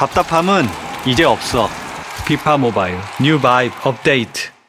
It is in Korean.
답답함은 이제 없어. 비파 모바일 뉴 바이브 업데이트.